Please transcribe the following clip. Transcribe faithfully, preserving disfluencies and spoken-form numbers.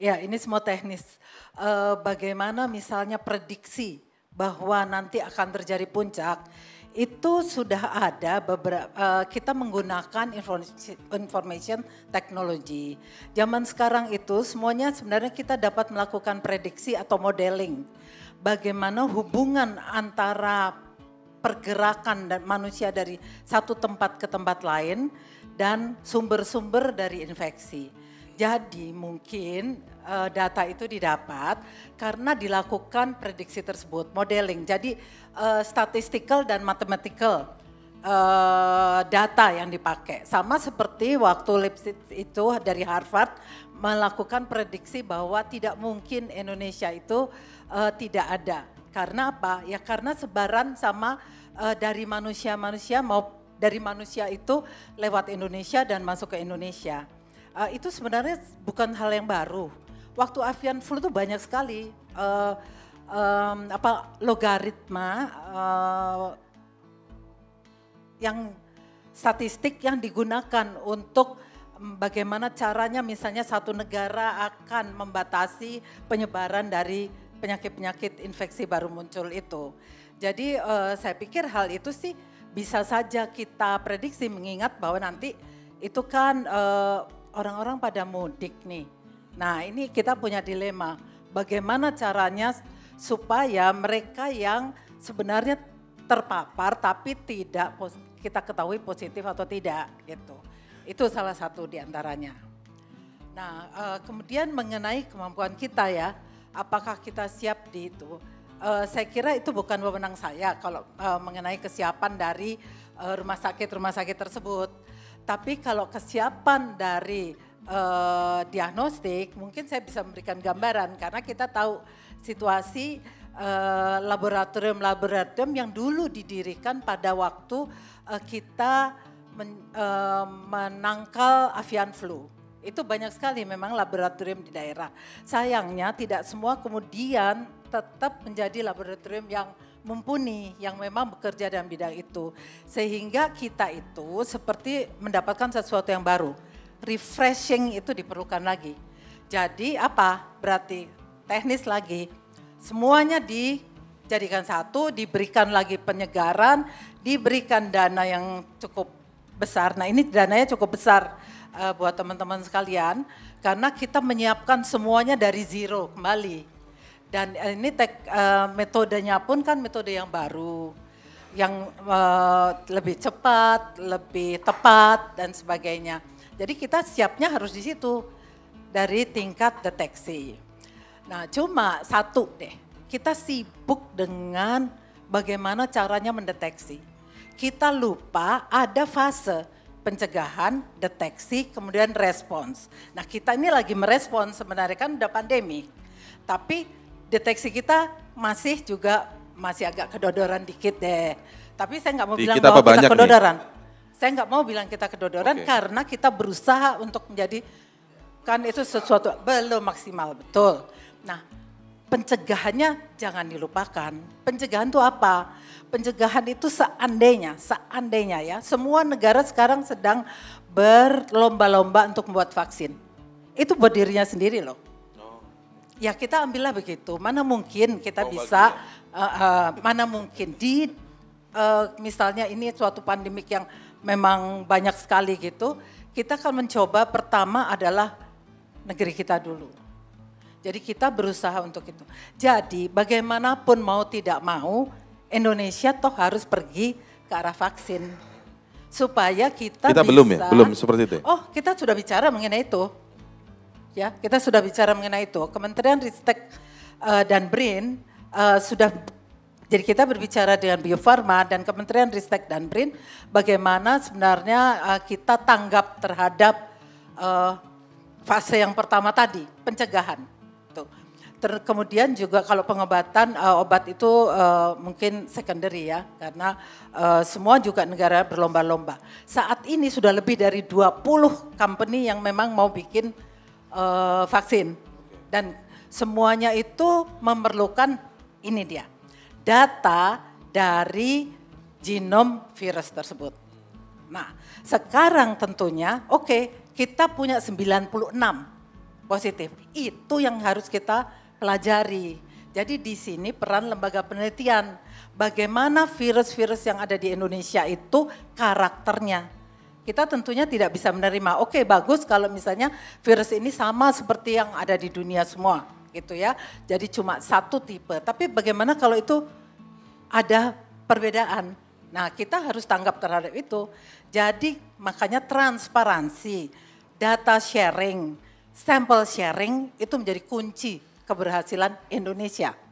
Ya, ini semua teknis. Uh, bagaimana misalnya prediksi bahwa nanti akan terjadi puncak, itu sudah ada beberapa, uh, kita menggunakan information, information technology. Zaman sekarang itu semuanya sebenarnya kita dapat melakukan prediksi atau modeling. Bagaimana hubungan antara pergerakan dan manusia dari satu tempat ke tempat lain dan sumber-sumber dari infeksi. Jadi mungkin uh, data itu didapat karena dilakukan prediksi tersebut, modeling. Jadi uh, statistical dan mathematical uh, data yang dipakai. Sama seperti waktu Lipstick itu dari Harvard melakukan prediksi bahwa tidak mungkin Indonesia itu uh, tidak ada. Karena apa? Ya karena sebaran sama uh, dari manusia-manusia mau dari manusia itu lewat Indonesia dan masuk ke Indonesia. Uh, itu sebenarnya bukan hal yang baru. Waktu avian flu itu banyak sekali uh, um, apa logaritma uh, yang statistik yang digunakan untuk bagaimana caranya misalnya satu negara akan membatasi penyebaran dari penyakit-penyakit infeksi baru muncul itu. Jadi uh, saya pikir hal itu sih bisa saja kita prediksi mengingat bahwa nanti itu kan uh, orang-orang pada mudik nih. Nah ini kita punya dilema, bagaimana caranya supaya mereka yang sebenarnya terpapar tapi tidak kita ketahui positif atau tidak gitu. Itu salah satu diantaranya. Nah uh, kemudian mengenai kemampuan kita ya, apakah kita siap di itu. Uh, saya kira itu bukan wewenang saya kalau uh, mengenai kesiapan dari uh, rumah sakit-rumah sakit tersebut. Tapi kalau kesiapan dari uh, diagnostik mungkin saya bisa memberikan gambaran karena kita tahu situasi uh, laboratorium-laboratorium yang dulu didirikan pada waktu uh, kita men, uh, menangkal avian flu. Itu banyak sekali memang laboratorium di daerah. Sayangnya tidak semua kemudian tetap menjadi laboratorium yang mumpuni, yang memang bekerja dalam bidang itu. Sehingga kita itu seperti mendapatkan sesuatu yang baru. Refreshing itu diperlukan lagi. Jadi apa? Berarti teknis lagi. Semuanya dijadikan satu, diberikan lagi penyegaran, diberikan dana yang cukup besar. Nah ini dananya cukup besar uh, buat teman-teman sekalian. Karena kita menyiapkan semuanya dari zero kembali. Dan ini tek, uh, metodenya pun kan metode yang baru, yang uh, lebih cepat, lebih tepat dan sebagainya. Jadi kita siapnya harus di situ dari tingkat deteksi. Nah cuma satu deh, kita sibuk dengan bagaimana caranya mendeteksi. Kita lupa ada fase pencegahan, deteksi, kemudian respons. Nah kita ini lagi merespons sebenarnya kan udah pandemi, tapi deteksi kita masih juga masih agak kedodoran dikit deh. Tapi saya nggak mau Di bilang kita bahwa kita kedodoran. Nih? Saya nggak mau bilang kita kedodoran okay. Karena kita berusaha untuk menjadi, kan itu sesuatu belum maksimal, betul. Nah pencegahannya jangan dilupakan. Pencegahan itu apa? Pencegahan itu seandainya, seandainya ya, semua negara sekarang sedang berlomba-lomba untuk membuat vaksin. Itu buat dirinya sendiri loh. Ya kita ambillah begitu, mana mungkin kita oh, bisa, uh, uh, mana mungkin di uh, misalnya ini suatu pandemik yang memang banyak sekali gitu, kita akan mencoba pertama adalah negeri kita dulu. Jadi kita berusaha untuk itu. Jadi bagaimanapun mau tidak mau, Indonesia toh harus pergi ke arah vaksin. Supaya kita, kita bisa. belum ya, belum seperti itu. Oh kita sudah bicara mengenai itu. Ya, kita sudah bicara mengenai itu. Kementerian Ristek uh, dan BRIN uh, sudah, jadi kita berbicara dengan Bio Farma dan Kementerian Ristek dan BRIN bagaimana sebenarnya uh, kita tanggap terhadap uh, fase yang pertama tadi, pencegahan. Tuh. Ter, kemudian juga kalau pengobatan uh, obat itu uh, mungkin secondary ya, karena uh, semua juga negara berlomba-lomba. Saat ini sudah lebih dari dua puluh company yang memang mau bikin Uh, vaksin dan semuanya itu memerlukan ini dia data dari genom virus tersebut. Nah sekarang tentunya oke okay, kita punya sembilan puluh enam positif. Itu yang harus kita pelajari. Jadi di sini peran lembaga penelitian, bagaimana virus-virus yang ada di Indonesia itu karakternya. Kita tentunya tidak bisa menerima, oke bagus kalau misalnya virus ini sama seperti yang ada di dunia semua gitu ya. Jadi cuma satu tipe, tapi bagaimana kalau itu ada perbedaan. Nah kita harus tanggap terhadap itu. Jadi makanya transparansi, data sharing, sampel sharing itu menjadi kunci keberhasilan Indonesia.